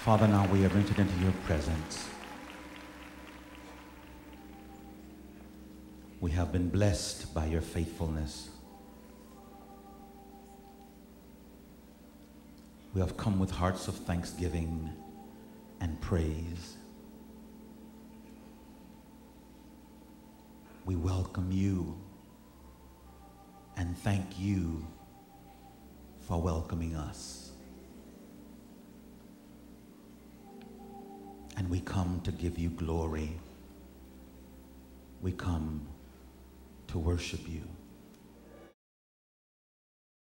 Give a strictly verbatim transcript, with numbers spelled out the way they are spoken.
Father, now we have entered into your presence. We have been blessed by your faithfulness. We have come with hearts of thanksgiving and praise. We welcome you and thank you for welcoming us. And we come to give you glory. We come to worship you.